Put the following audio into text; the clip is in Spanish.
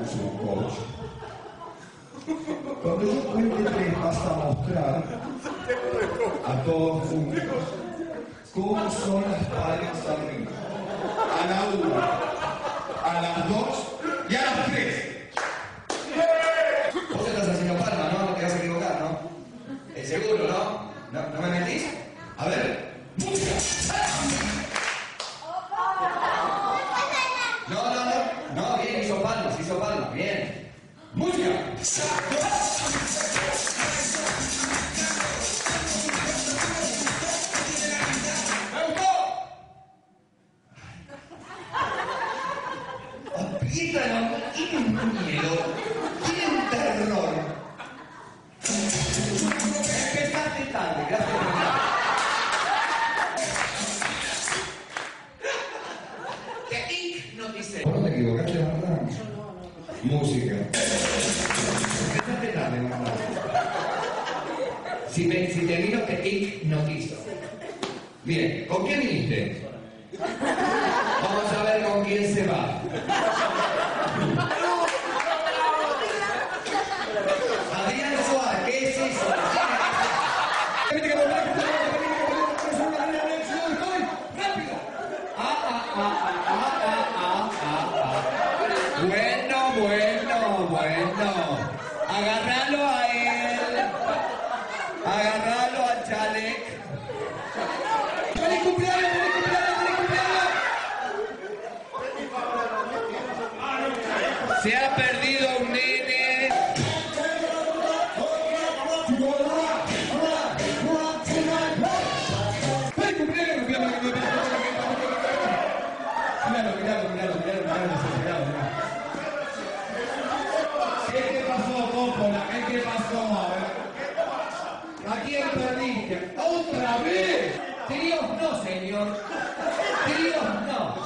soy un coach. Cuando yo cuente 3 vas a mostrar a todos juntos cómo son las palmas arriba. A la 1, a las 2 y a las 3. Vos estás haciendo palmas, ¿no? No te vas a equivocar, ¿no? ¿Es seguro, no? ¿No me mentís? A ver. No, bien, hizo palmas, bien. ¡Música! ¡Me gustó! Apriétalo, tienen miedo, tienen terror. Empezaste tarde, gracias por nada. Te hipnoticé. ¿Vos no te equivocaste, la verdad? No. Música. Empezaste tarde, mamá. Si te miro, te hipnotizo. Miren, ¿con quién viniste? Vamos a ver con quién se va. Adrián Suárez, ¿qué es eso? ¡Rápido! Bueno. Agárralo a él. Agárralo al Chalec. ¡Feliz cumpleaños! Se ha perdido un nene. ¿Qué pasó, Coppola? ¿Qué pasó? A ver. ¿A quién perdiste? ¿Otra vez? Dios no, señor. Dios no.